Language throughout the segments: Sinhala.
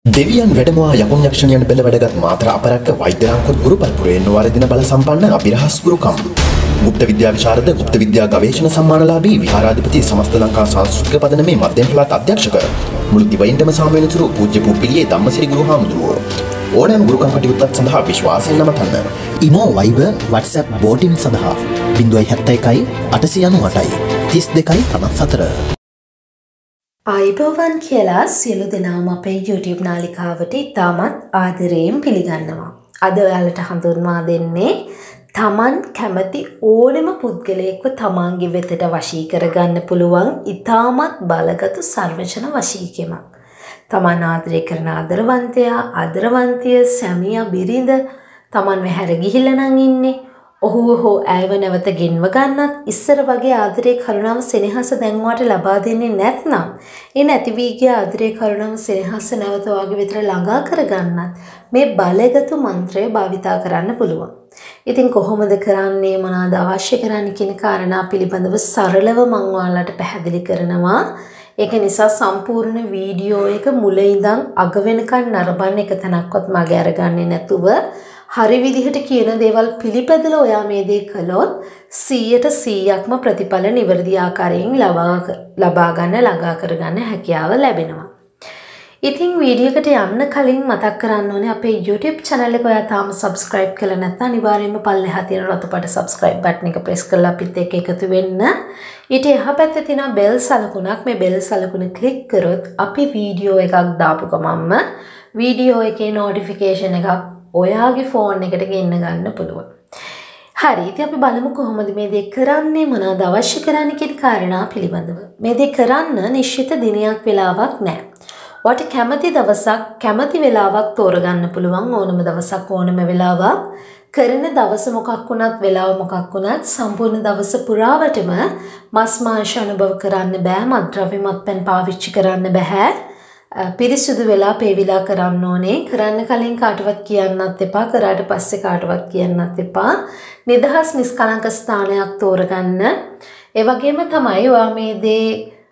දෙවියන් වැඩමවා යකුන් යක්ෂණයන් පෙළ වැඩගත් මාතර අපරක්ක වෛද්‍යරාංකොත් ගුරු පරපුරයෙන් වරදින බල සම්පන්න අභිරහස් ගුරුකම්. ගුප්ත විද්‍යා විශාරද ගුප්ත විද්‍යා ගවේෂණ සම්මානලාභී විහාරාධිපති සමස්ත ලංකා සංස්කෘතික පදනමේ මධ්‍යම පළාත් අධ්‍යක්ෂක මුළු දිවයින්ටම සාමවෙනසුරු පූජ්‍ය පුප්පිලියේ ධම්මසිරි ගුරු හාමුදුරුවෝ. ඕනෑම ගුරුකම් කටයුත්තක් සඳහා විශ්වාසයෙන් නමතන්න. ඉමෝ වයිබර් WhatsApp බෝටින් සඳහා 071 898 32 54. ආයිබෝවන් කියලා සියලු දෙනාම අපේ YouTube නාලිකාවට ඉතාමත් ආදරයෙන් පිළිගන්නවා. අද ඔයාලට හඳුන්වා දෙන්නේ තමන් කැමති ඕනෙම පුද්ගලයෙක්ව තමන්ගේ වෙතට වශී කරගන්න පුළුවන් ඉතාමත් බලගතු සර්වජන වශීකමක්. තමන් ආදරය කරන ආදරවන්තයා, ආදරවන්තිය, සැමියා, බිරිඳ තමන්ව හැර ගිහිල්ලා නම් ඉන්නේ. ඔහුව හෝ ඇයව නැවත ගෙන්ව ගන්නත් ඉස්සර වගේ ආදරේ කරුණාව සෙනෙහස දැන් වාට ලබා දෙන්නේ නැත්නම් ඒ නැති වී ගිය ආදරේ කරුණාව සෙනෙහස නැවත වාගේ විතර ළඟා කරගන්නත් මේ බලගතු මන්ත්‍රය භාවිතා කරන්න පුළුවන්. ඉතින් කොහොමද කරන්නේ, මොනවාද අවශ්‍ය කරන්නේ කියන කාරණා පිළිබඳව සරලව මම ඔයාලට පැහැදිලි කරනවා. ඒක නිසා සම්පූර්ණ වීඩියෝ එක මුල ඉඳන් අග වෙනකන් නරඹන්න එක තැනක්වත් මගේ අරගන්නේ නැතුව හරි විදිහට කියන දේවල් පිළිපැදලා ඔයා මේ දේ කළොත් 100%ක්ම ප්‍රතිඵල නිවැරදි ආකාරයෙන් ලබා ගන්න, ළඟා කරගන්න හැකියාව ලැබෙනවා. ඉතින් වීඩියෝ එකට යන්න කලින් මතක් කරන්න ඕනේ අපේ YouTube channel එක ඔයා තාම subscribe කරලා නැත්නම් අනිවාර්යයෙන්ම පල්ලෙහා තියෙන රතු පාට subscribe button එක press කරලා අපිත් එක්ක එකතු වෙන්න. ඊට එහා පැත්තේ තියෙන bell සලකුණක්, මේ bell සලකුණ click කරොත් අපි වීඩියෝ එකක් දාපු ගමන්ම වීඩියෝ එකේ notification එකක් ඔයාගේ ෆෝන් එකට ගෙන්න ගන්න පුළුවන්. හරි, ඉතින් අපි බලමු කොහොමද මේ දේ කරන්නේ, මොනවාද අවශ්‍ය කරන්නේ කියන කාරණා පිළිබඳව. මේ දේ කරන්න නිශ්චිත දිනයක් වෙලාවක් නැහැ. ඔයාට කැමති දවසක්, කැමති වෙලාවක් තෝරගන්න පුළුවන්. ඕනම දවසක්, ඕනම වෙලාවක්. කරන දවස මොකක් වුණත්, වෙලාව මොකක් වුණත් සම්පූර්ණ දවස පුරාවටම මස් මාංශ අනුභව කරන්න බෑ. මත්ද්‍රව්‍ය මත්පැන් පාවිච්චි කරන්න බෑ. පිරිසුදු වෙලා පේවිලා කරන්න ඕනේ. කරන්න කලින් කාටවත් කියන්නත් එපා, කරාට පස්සේ කාටවත් කියන්නත් එපා. නිදහස් නිස්කලංක ස්ථානයක් තෝරගන්න. ඒ වගේම තමයි ඔයා මේ දේ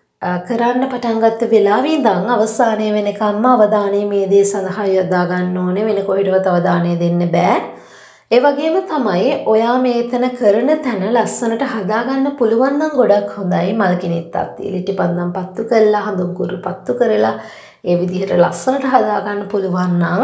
කරන්න පටන් ගත්ත වෙලාවේ ඉඳන් අවසානය වෙනකම්ම අවධානය මේ දේ සඳහා යොදා ගන්න ඕනේ. වෙන කොහෙටවත් අවධානය දෙන්න බෑ. ඒ වගේම තමයි ඔයා මේතන කරන තැන ලස්සනට හදාගන්න පුළුවන් නම් ගොඩක් හොඳයි. මල් කිනිත්තක් තියලා ඉටිපන්දම් පත්තු කරලා, හඳුන් කුරු පත්තු කරලා ඒ විදිහට ලස්සනට හදාගන්න පුළුවන් නම්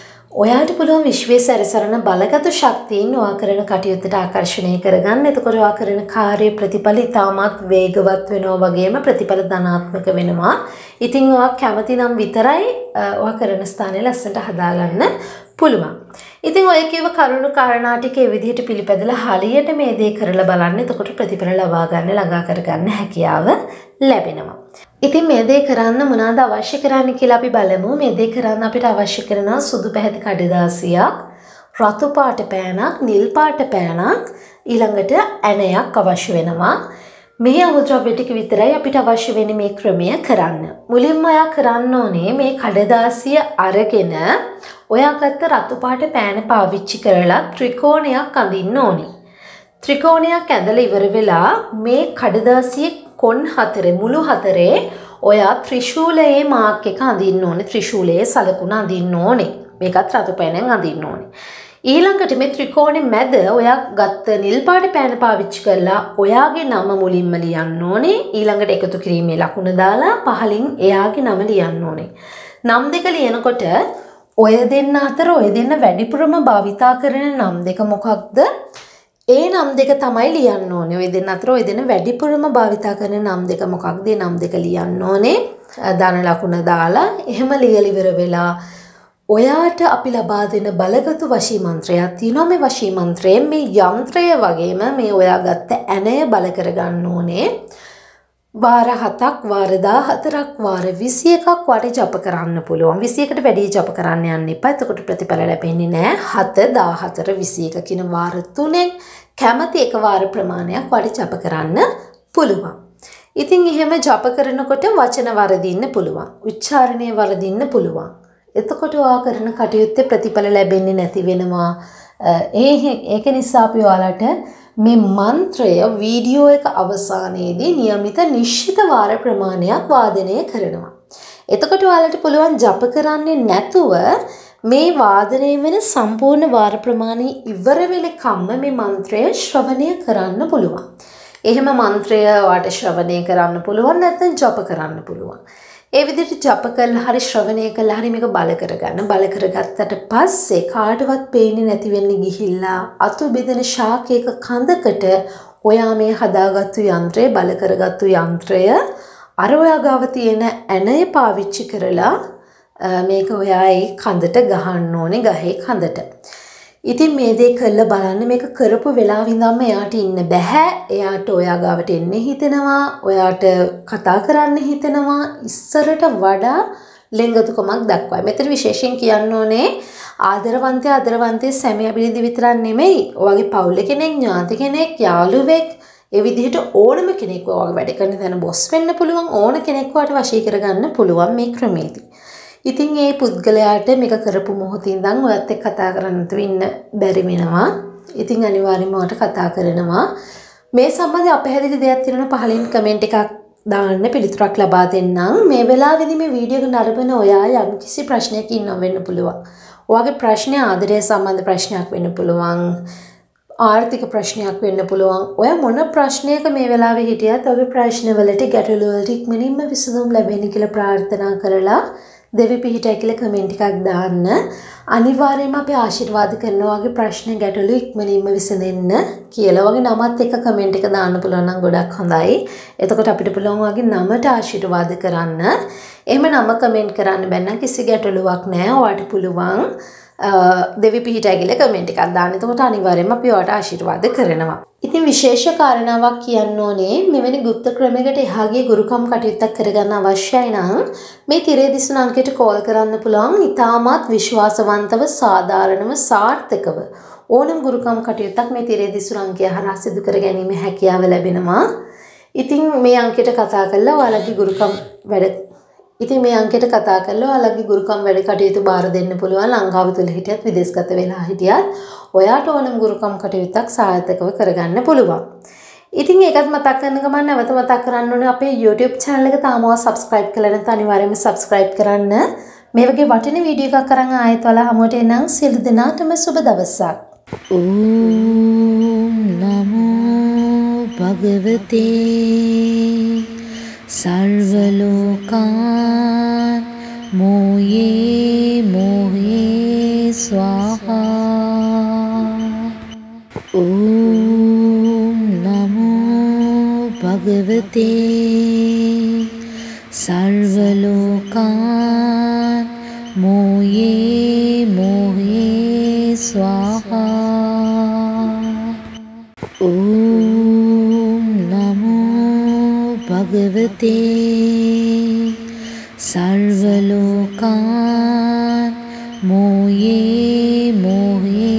ඔයාට පුළුවන් විශ්වයේ සැරසරන බලගතු ශක්තියින් ඔයා කරන කටයුත්තට ආකර්ෂණය කරගන්න. එතකොට ඔයා කරන කාර්ය ප්‍රතිඵල ඉතාමත් වේගවත් වෙනවා, වගේම ප්‍රතිඵල ධනාත්මක වෙනවා. ඉතින් ඔයා කැමති නම් විතරයි ඔයා කරන ස්ථානයේ ලස්සනට හදාගන්න පුළුවන්. ඉතින් ඔය කියව කරුණු කාරණා ටික ඒ විදිහට පිළිපැදලා හරියට මේ දේ කරලා බලන්න. එතකොට ප්‍රතිඵල ලබා ගන්න, ළඟා කරගන්න හැකියාව ලැබෙනවා. ඉතින් මේ දේ කරන්න මොනවාද අවශ්‍ය කරන්නේ කියලා අපි බලමු. මේ දේ කරන්න අපිට අවශ්‍ය කරනවා සුදු පැහැති කඩදාසියක්, රතු පාට පෑනක්, නිල් පාට පෑනක්, ඊළඟට ඇණයක් අවශ්‍ය වෙනවා. මේ අමුද්‍රව්‍ය ටික විතරයි අපිට අවශ්‍ය වෙන්නේ මේ ක්‍රමය කරන්න. මුලින්ම ඔයා කරන්න ඕනේ මේ කඩදාසිය අරගෙන ඔයා ගත්ත රතු පාට පෑන පාවිච්චි කරලා ත්‍රිකෝණයක් අඳින්න ඕනේ. ත්‍රිකෝණයක් ඇඳලා ඉවර වෙලා මේ කඩදාසියේ කොන් හතරේ, මුළු හතරේ ඔයා ත්‍රිශූලයේ මාක් එක අඳින්න ඕනේ. ත්‍රිශූලයේ සලකුණ අඳින්න ඕනේ. මේකත් රතු පෑනෙන් අඳින්න ඕනේ. ඊළඟට මේ ත්‍රිකෝණේ මැද ඔයා ගත්ත නිල් පාට පෑන පාවිච්චි කරලා ඔයාගේ නම මුලින්ම ලියන්න ඕනේ. ඊළඟට එකතු කිරීමේ ලකුණ දාලා පහලින් එයාගේ නම ලියන්න ඕනේ. නම් දෙක ලියනකොට ඔය දෙන්න අතර ඔය දෙන්න වැඩිපුරම භාවිතා කරන නම් දෙක මොකක්ද? ඒ නම් දෙක තමයි ලියන්න ඕනේ. ඔය දෙන්න අතර ඔය දෙන්න වැඩිපුරම භාවිතා කරන නම් දෙක මොකක්ද? ඒ නම් දෙක ලියන්න ඕනේ. ධන ලකුණ දාලා එහෙම ලියලා ඉවර වෙලා ඔයාට අපි ලබා දෙන බලගතු වශී මන්ත්‍රයක් තියෙනවා. මේ වශී මන්ත්‍රයෙන් මේ යන්ත්‍රය වගේම මේ ඔයා ගත්ත ඇණය බල කරගන්න ඕනේ. වාර 7ක්, වාර 14ක්, වාර 21ක් වාට ජප කරන්න පුළුවන්. 21කට වැඩි ජප කරන්න යන්න එපා. එතකොට ප්‍රතිඵල ලැබෙන්නේ නැහැ. 7, 14, 21 කියන වාර 3ෙන් කැමති එක වාර ප්‍රමාණයක් වාට ජප කරන්න පුළුවන්. ඉතින් එහෙම ජප කරනකොට වචන වරදින්න පුළුවන්. උච්චාරණය වරදින්න පුළුවන්. එතකොට ඔයා කරන කටයුත්තේ ප්‍රතිඵල ලැබෙන්නේ නැති වෙනවා. ඒක නිසා අපි ඔයාලට මේ මන්ත්‍රය වීඩියෝ එක අවසානයේදී નિયમિત නිශ්චිත වාර ප්‍රමාණයක් වාදනය කරනවා. එතකොට ඔයාලට පුළුවන් ජප කරන්නේ නැතුව මේ වාදනය වෙන සම්පූර්ණ වාර ප්‍රමාණය ඉවර වෙනකම්ම මේ මන්ත්‍රය ශ්‍රවණය කරන්න පුළුවන්. එහෙම මන්ත්‍රය ඔයාලට ශ්‍රවණය කරන්න පුළුවන් නැත්නම් ජප කරන්න පුළුවන්. ඒ විදිහට ජප කරලා හරි ශ්‍රවණය කරලා හරි මේක බල කරගන්න. බල කරගත්තට පස්සේ කාටවත් පේන්නේ නැති වෙන්න ගිහිල්ලා අතු බෙදෙන ශාකයක කඳකට ඔයා මේ හදාගත්තු යන්ත්‍රය බල කරගත්තු යන්ත්‍රය අර ඔයා ගාව තියෙන ඇණය පාවිච්චි කරලා මේක ඔයා ඒ කඳට ගහන්න ඕනේ ගහේ කඳට. ඉතින් මේ දේ කරලා බලන්න මේක කරපු වෙලාව ඉඳන්ම එයාට ඉන්න බෑ. එයාට ඔයා ගාවට එන්න හිතෙනවා. ඔයාට කතා කරන්න හිතෙනවා. ඉස්සරට වඩා ලෙන්ගතුකමක් දක්වයි. මෙතන විශේෂයෙන් කියන්න ඕනේ ආදරවන්තය සැමියා පිළිදි විතරක් නෙමෙයි. ඔයාගේ පවුලේ කෙනෙක්, ඥාති කෙනෙක්, යාළුවෙක් ඒ විදිහට ඕනම කෙනෙක් ඔයාගේ වැඩ කරන තැන බොස් වෙන්න පුළුවන්. ඕන කෙනෙක් ඔයාට වශී කරගන්න පුළුවන් මේ ක්‍රමයේදී. ඉතින් මේ පුද්ගලයාට මේක කරපු මොහොතේ ඉඳන් ඔයත් එක්ක කතා කරන්න ඉන්න බැරි වෙනවා. ඉතින් අනිවාර්යයෙන්ම ඔයාට කතා කරනවා. මේ සම්බන්ධයෙන් අපහැදිලි දෙයක් තියෙනවා පහලින් කමෙන්ට් එකක් දාන්න පිළිතුරක් ලබා දෙන්නම්. මේ වෙලාවේදී මේ වීඩියෝ එක නරඹන ඔයා යම්කිසි ප්‍රශ්නයක් ඉන්නව වෙන්න පුළුවන්. ඔයාගේ ප්‍රශ්නය ආදරය සම්බන්ධ ප්‍රශ්නයක් වෙන්න පුළුවන්. ආර්ථික ප්‍රශ්නයක් වෙන්න පුළුවන්. ඔය මොන ප්‍රශ්නයක මේ වෙලාවේ හිටියත් ඔයගේ ප්‍රශ්නවලට ගැටලු වලට ඉක්මනින්ම විසඳුම් ලැබෙන්න කියලා ප්‍රාර්ථනා කරලා දෙවි පිහිටයි කියලා කමෙන්ට් එකක් දාන්න. අනිවාර්යයෙන්ම අපි ආශිර්වාද කරනවා වගේ ප්‍රශ්න ගැටලු ඉක්මනින්ම විසඳෙන්න කියලා. වගේ නමත් එක්ක කමෙන්ට් එක දාන්න පුළුවන් නම් ගොඩක් හොඳයි. එතකොට අපිට පුළුවන් වගේ නමට ආශිර්වාද කරන්න. එහෙම නම කමෙන්ට් කරන්න බැන්නම් කිසි ගැටලුවක් නැහැ. ඔයාට පුළුවන් දෙවි පිහිටයි කියලා කමෙන්ට් එකක් දාන්න. එතකොට අනිවාර්යයෙන්ම අපි ඔයාට ආශිර්වාද කරනවා. ඉතින් විශේෂ කාරණාවක් කියන්න ඕනේ මෙවැනි গুপ্ত ක්‍රමයකට එහාගේ ගුරුකම් කටයුත්තක් කරගන්න අවශ්‍යයි නම් මේ තිරේ දිසුන අංකයට කෝල් කරන්න පුළුවන්. ඉතාමත් විශ්වාසවන්තව සාධාරණව සාර්ථකව ඕනම ගුරුකම් කටයුත්තක් මේ තිරේ දිසුන අංකය හරහා සිදු කර ගැනීම හැකියාව ලැබෙනවා. ඉතින් මේ අංකයට කතා කරලා ඔයාලගේ ගුරුකම් වැඩ කටයුතු බාර දෙන්න පුළුවන්. ලංකාව තුල හිටියත් විදේශගත වෙලා හිටියත් ඔයාට ඕනම ගුරුකම් කටයුත්තක් සාර්ථකව කරගන්න පුළුවන්. ඉතින් ඒකත් මතක් කරන ගමන් නැවත මතක් කරන්න ඕනේ අපේ YouTube channel එක තාමවත් subscribe කරලා නැත්නම් අනිවාර්යයෙන්ම subscribe කරන්න. මේ වගේ වටින වීඩියෝ එකක් අරන් ආයෙත් ඔයාලා හමුවට එනං සියලු දෙනාටම සුබ දවසක්. ඕම් නමෝ භගවතේ सर्वलोकान् मोहे स्वाहा ॐ नमो भगवते सर्वलोकान् मोहे स्वाहा ॐ नमो भगवते सर्वलोकान् मोहे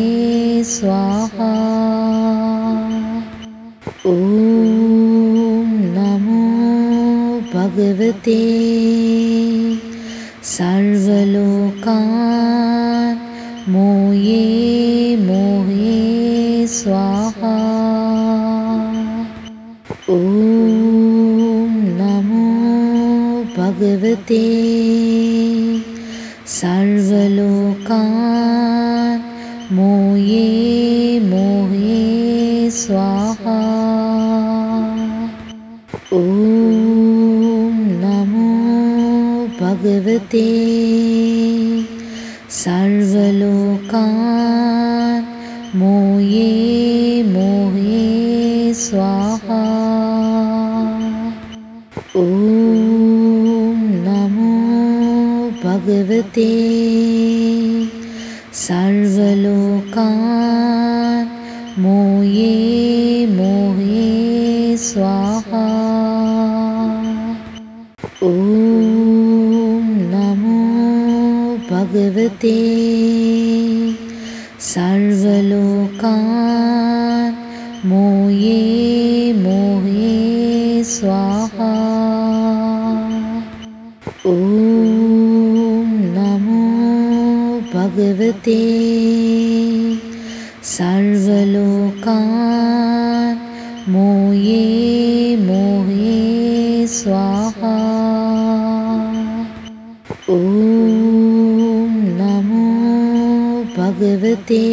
स्वाहा ॐ नमो भगवते सर्वलोकान् मोहे स्वाहा ॐ नमो भगवते सर्वलोकान् मोहे स्वाहा ॐ नमो भगवते सर्वलोकान् मोहे स्वाहा ॐ नमो भगवते सर्वलोकान् मोहे स्वाहा ॐ नमो भगवते सर्वलोकान् मोहे स्वाहा ॐ नमो भगवते सर्वलोकान् मोहे स्वाहा භගවතේ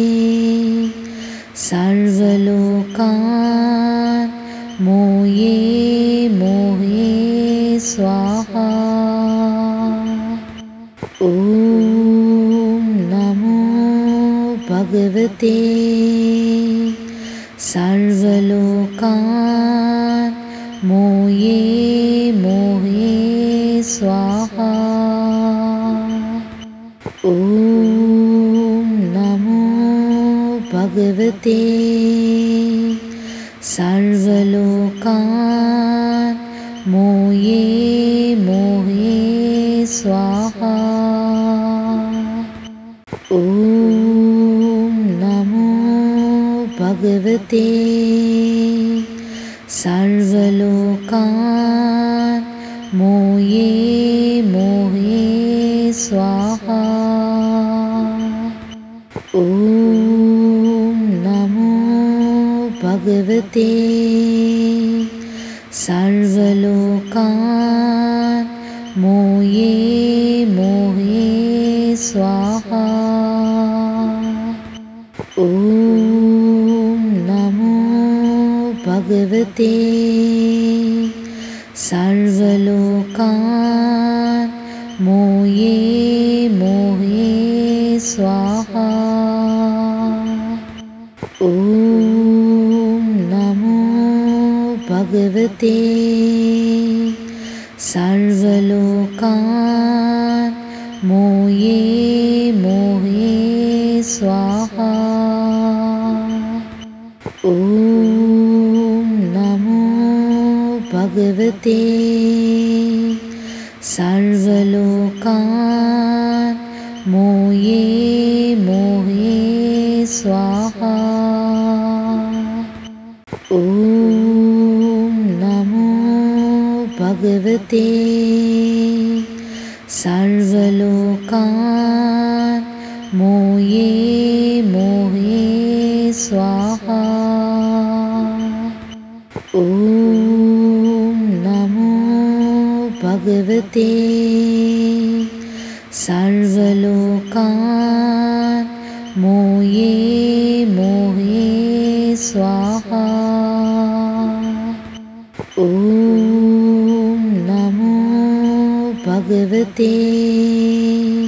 සර්වලෝකාන් මෝයේ මෝහේ ස්වාහා ඕම් නමෝ භගවතේ සර්වලෝකාන් මෝයේ මෝහේ ස්වාහා ඕම් නමෝ භගවතේ සර්වලෝකාන් මෝයේ මෝහේ ස්වාහා ඕම් නමෝ භගවතේ සර්වලෝකාන් මෝයේ මෝහේ ස්වාහා ඕම් නමෝ භගවතේ සර්වලෝකාන් මෝයේ මෝහේ ස්වාහා ඕම් නමෝ භගවතේ සර්වලෝකාන් මෝයේ මෝහේ ස්වාහා ඕම් නමෝ භගවතේ සර්වලෝකාන් මෝයේ මෝහේ ස්වාහා ඕම් නමෝ භගවතේ සර්වලෝකාන් මෝයේ මෝහේ ස්වාහා ඕම් නමෝ භගවතේ සර්වලෝකාන් මෝයේ මෝහේ ස්වාහා ඕම් නමෝ භගවතේ සර්වලෝකාන් මෝයේ මෝහේ ස්වාහා ඕම් නමෝ භගවතේ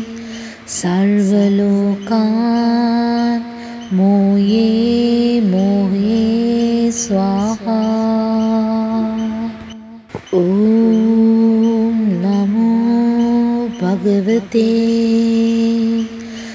සර්වලෝකාන් මෝයේ මෝහේ ස්වාහා ඕම් නමෝ භගවතේ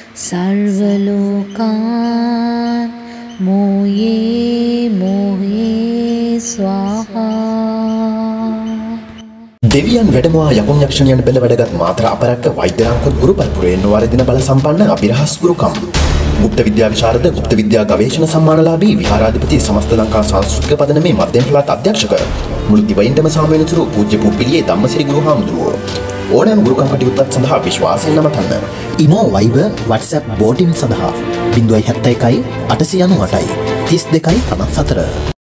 සර්වලෝකාන් මෝයේ මෝහේ ස්වාහා දෙවියන් වැඩමවා යකුන් යක්ෂණයන් බෙල වැඩගත් මාතර අපරක්ක වෛද්‍යරංකොත් ගුරු පරපුරයෙන් වරදින බල සම්පන්න අභිරහස් ගුරුකම් ගුප්ත විද්‍යා විශාරද ගුප්ත විද්‍යා ගවේෂණ සම්මානලාභී විහාරාධිපති සමස්ත ලංකා සංස්කෘතික පදනමේ මධ්‍යම පළාත් අධ්‍යක්ෂක මුළු දිවයින්ටම සාමවෙනතුරු පූජ්‍ය පුප්පිලියේ ධම්මසිරි ගුරු හාමුදුරුවෝ ඕනෑම ගුරුකම් කටයුත්තක් සඳහා විශ්වාසයෙන් නමතන්න. ඉමෝ වයිබර් WhatsApp බෝටින් සඳහා 071 898 32 54